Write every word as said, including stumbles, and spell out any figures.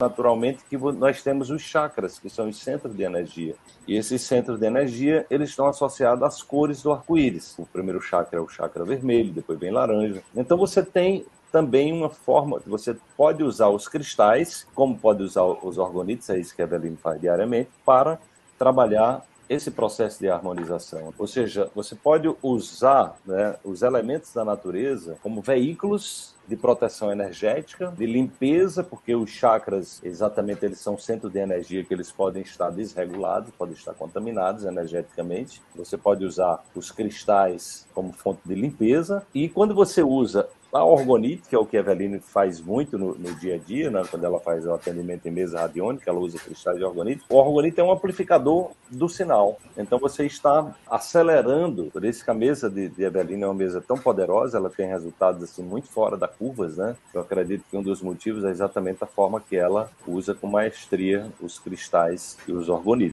naturalmente que nós temos os chakras, que são os centros de energia. E esses centros de energia, eles estão associados às cores do arco-íris. O primeiro chakra é o chakra vermelho, depois vem laranja. Então você tem também uma forma, você pode usar os cristais, como pode usar os orgonites, é isso que a Eveline faz diariamente, para trabalhar esse processo de harmonização. Ou seja, você pode usar, né, os elementos da natureza como veículos de proteção energética, de limpeza, porque os chakras, exatamente, eles são centros de energia que eles podem estar desregulados, podem estar contaminados energeticamente. Você pode usar os cristais como fonte de limpeza. E quando você usa a orgonite, que é o que a Eveline faz muito no, no dia a dia, né? Quando ela faz o atendimento em mesa radiônica, ela usa cristais de orgonite. O orgonite é um amplificador do sinal. Então você está acelerando, por isso que a mesa de, de Eveline é uma mesa tão poderosa, ela tem resultados assim, muito fora da curvas, né? Eu acredito que um dos motivos é exatamente a forma que ela usa com maestria os cristais e os orgonites.